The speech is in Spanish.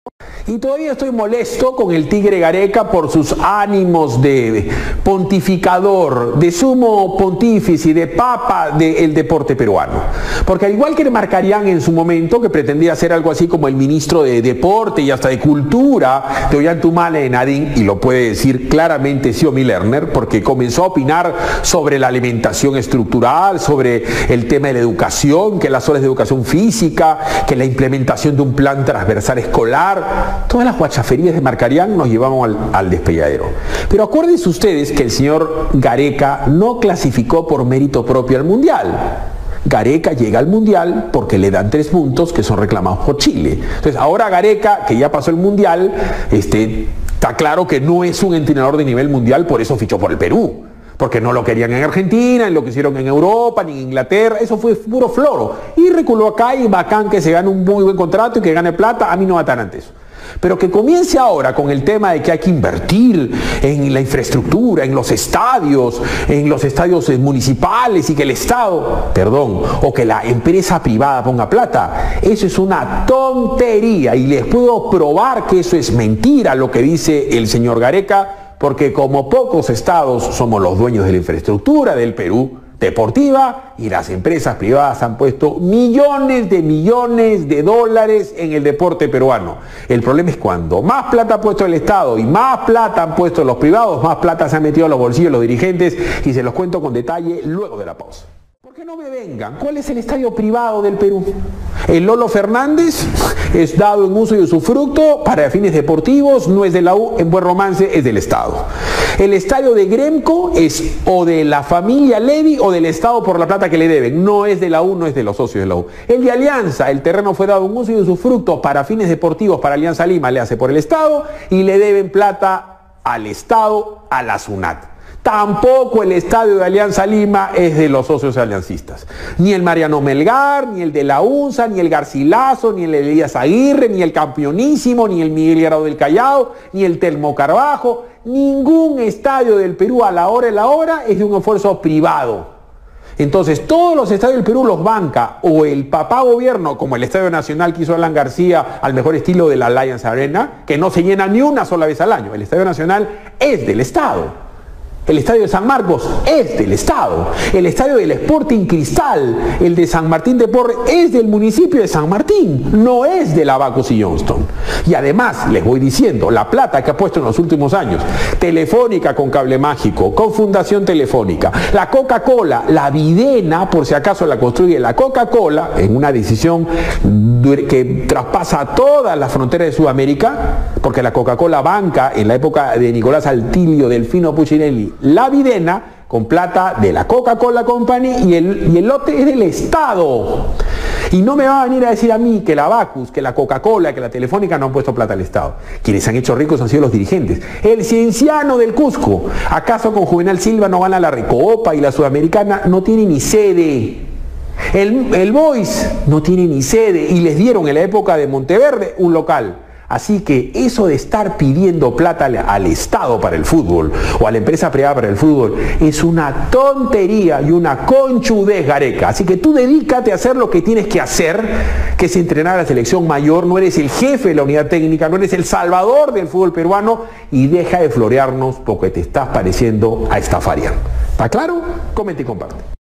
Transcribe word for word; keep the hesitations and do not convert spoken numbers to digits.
Y todavía estoy molesto con el Tigre Gareca por sus ánimos de pontificador, de sumo pontífice, de papa del deporte peruano. Porque al igual que Marcarián en su momento, que pretendía ser algo así como el ministro de deporte y hasta de cultura de Ollantaytambo en Adín, y lo puede decir claramente Xiomi Lerner, porque comenzó a opinar sobre la alimentación estructural, sobre el tema de la educación, que las horas de educación física, que la implementación de un plan transversal escolar. Todas las guachaferías de Marcarián nos llevaban al, al despelladero. Pero acuérdense ustedes que el señor Gareca no clasificó por mérito propio al Mundial. Gareca llega al Mundial porque le dan tres puntos que son reclamados por Chile. Entonces ahora Gareca, que ya pasó el Mundial, este, está claro que no es un entrenador de nivel mundial, por eso fichó por el Perú. Porque no lo querían en Argentina, ni lo quisieron en Europa, ni en Inglaterra, eso fue puro floro. Y reculó acá y bacán que se gane un muy buen contrato y que gane plata, a mí no va tan antes eso. Pero que comience ahora con el tema de que hay que invertir en la infraestructura, en los estadios, en los estadios municipales y que el Estado, perdón, o que la empresa privada ponga plata, eso es una tontería y les puedo probar que eso es mentira lo que dice el señor Gareca, porque como pocos estados somos los dueños de la infraestructura del Perú deportiva y las empresas privadas han puesto millones de millones de dólares en el deporte peruano. El problema es cuando más plata ha puesto el Estado y más plata han puesto los privados, más plata se han metido a los bolsillos de los dirigentes y se los cuento con detalle luego de la pausa. ¿Por qué no me vengan? ¿Cuál es el estadio privado del Perú? El Lolo Fernández es dado en uso y usufructo para fines deportivos, no es de la U, en buen romance es del Estado. El estadio de Gremco es o de la familia Levy o del Estado por la plata que le deben, no es de la U, no es de los socios de la U. El de Alianza, el terreno fue dado en uso y usufructo para fines deportivos para Alianza Lima, le hace por el Estado y le deben plata al Estado, a la SUNAT. Tampoco el estadio de Alianza Lima es de los socios aliancistas. Ni el Mariano Melgar, ni el de la UNSA, ni el Garcilaso, ni el Elías Aguirre, ni el Campeonísimo, ni el Miguel Grado del Callao, ni el Telmo Carbajo. Ningún estadio del Perú a la hora y la hora es de un esfuerzo privado. Entonces, todos los estadios del Perú los banca o el papá gobierno, como el Estadio Nacional que hizo Alan García al mejor estilo de la Allianz Arena, que no se llena ni una sola vez al año. El Estadio Nacional es del Estado. El estadio de San Marcos es del Estado. El estadio del Sporting Cristal, el de San Martín de Porres, es del municipio de San Martín, no es de la Bacos y Johnston. Y además, les voy diciendo, la plata que ha puesto en los últimos años, Telefónica con Cable Mágico, con Fundación Telefónica, la Coca-Cola, la Videna, por si acaso la construye la Coca-Cola, en una decisión que traspasa todas las fronteras de Sudamérica, porque la Coca-Cola banca en la época de Nicolás Altilio, Delfino Puccinelli, la Videna con plata de la Coca-Cola Company y el, y el lote es del Estado. Y no me va a venir a decir a mí que la Bacus, que la Coca-Cola, que la Telefónica no han puesto plata al Estado. Quienes han hecho ricos han sido los dirigentes. El Cienciano del Cusco, ¿acaso con Juvenal Silva no gana la Recopa y la Sudamericana? No tiene ni sede. El, el Boys no tiene ni sede y les dieron en la época de Monteverde un local. Así que eso de estar pidiendo plata al, al Estado para el fútbol o a la empresa privada para el fútbol es una tontería y una conchudez, Gareca. Así que tú dedícate a hacer lo que tienes que hacer, que es entrenar a la selección mayor. No eres el jefe de la unidad técnica, no eres el salvador del fútbol peruano y deja de florearnos porque te estás pareciendo a Estafarian. ¿Está claro? Comenta y comparte.